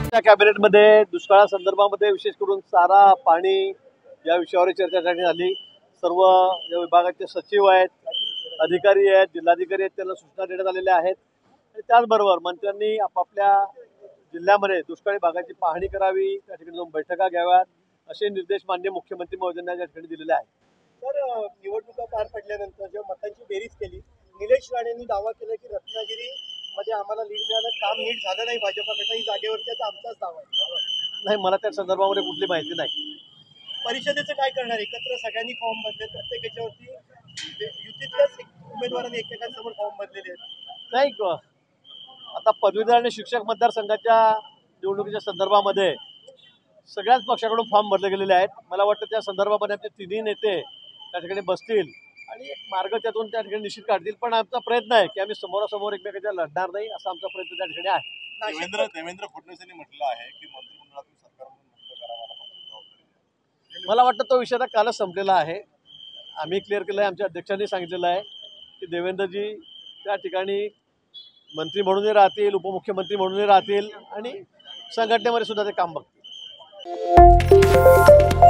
त्या कॅबिनेटमध्ये दुष्काळासंदर्भामध्ये विशेष करून चारा पाणी या विषयावर चर्चा करण्यात आली। सर्व या विभागाचे सचिव आहेत, अधिकारी आहेत, जिल्हाधिकारी आहेत, त्यांना सूचना देण्यात आलेल्या आहेत आणि त्याचबरोबर मंत्र्यांनी आपापल्या जिल्ह्यामध्ये दुष्काळी भागाची पाहणी करावी, त्या ठिकाणी जाऊन बैठका घ्याव्यात असे निर्देश माननीय मुख्यमंत्री महोदयांनी या ठिकाणी दिलेले आहेत। तर निवडणुका पार पडल्यानंतर जेव्हा मतांची बेरीज केली, निलेश राणेंनी दावा केला की रत्नागिरी मध्ये आम्हाला लीड मिळालं, काम नीट झालं नाही भाजपकडनं, ही जागेवरती आता आमचाच दावा आहे। नाही, मला त्या संदर्भामध्ये कुठली माहिती नाही। परिषदेचं काय करणार? एकत्र सगळ्यांनी फॉर्म भरले, प्रत्येक याच्यावरती युतीतल्याच उमेदवारांनी एकमेकांसमोर फॉर्म भरलेले आहेत। नाही, आता पदवीधर आणि शिक्षक मतदारसंघाच्या निवडणुकीच्या संदर्भामध्ये सगळ्याच पक्षाकडून फॉर्म भरले गेलेले आहेत। मला वाटतं त्या संदर्भामध्ये आमचे तिन्ही नेते त्या ठिकाणी बसतील आणि एक मार्ग त्यातून त्या ठिकाणी निश्चित काढतील। पण आमचा प्रयत्न आहे की आम्ही समोरासमोर एकमेकांच्या लढणार नाही, असा आमचा प्रयत्न त्या ठिकाणी आहे। देवेंद्र फडणवीस यांनी म्हटलं आहे की मंत्रिमंडळातून सरकारमधून मुक्त करावा, मला वाटतं तो विषय आता कालच संपलेला आहे। आम्ही क्लिअर केलं आहे, आमच्या अध्यक्षांनी सांगितलेलं आहे की देवेंद्रजी त्या ठिकाणी मंत्री म्हणूनही राहतील, उपमुख्यमंत्री म्हणूनही राहतील आणि संघटनेमध्ये सुद्धा ते काम बघतील।